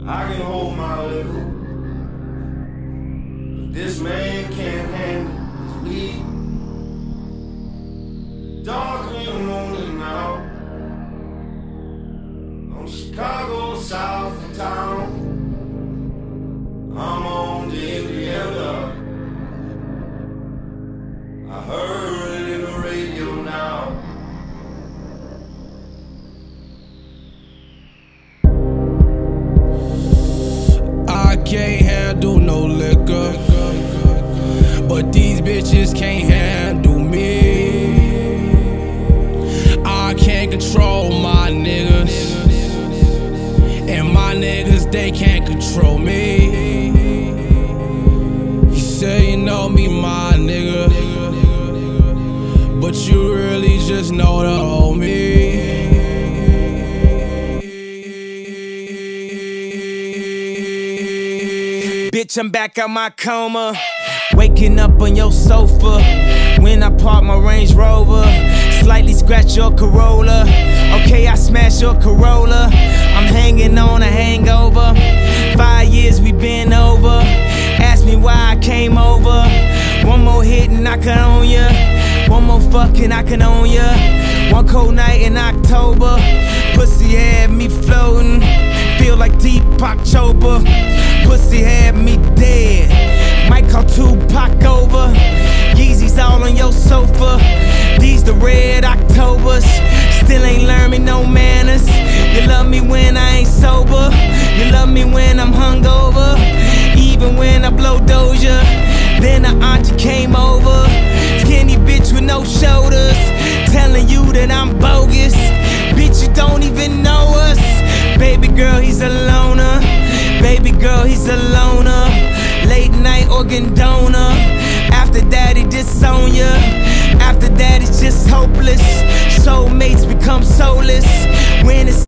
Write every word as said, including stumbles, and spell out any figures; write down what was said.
I can hold my liquor, but this man can't handle his weed. Dark in the morning now, on Chicago south of town. I'm on the Indiana. I heard it in the radio now. I can't handle no liquor, but these bitches can't handle me. I can't control my niggas, and my niggas, they can't control me. You say you know me, my nigga, but you really just know the old me. Bitch, I'm back out my coma, waking up on your sofa. When I park my Range Rover, slightly scratch your Corolla. Okay, I smash your Corolla. I'm hanging on a hangover. Five years we been over. Ask me why I came over. One more hit and I can own ya. One more fucking I can own ya. One cold night in October, pussy had me floating. Feel like Deepak Chopra. Pussy had me dead. Might call Tupac over. Yeezys all on your sofa. These the red Octobers. Still ain't learned me no manners. You love me when I ain't sober. You love me when I'm hungover. Even when I blow Doja. Then the auntie came over. Skinny bitch with no shoulders, telling you that I'm bogus. Bitch, you don't even know us. Baby girl, he's a loner. Baby girl, he's a loner. Late night organ donor. After that, he disown ya. After that, it's just hopeless. Soulmates become soulless when it's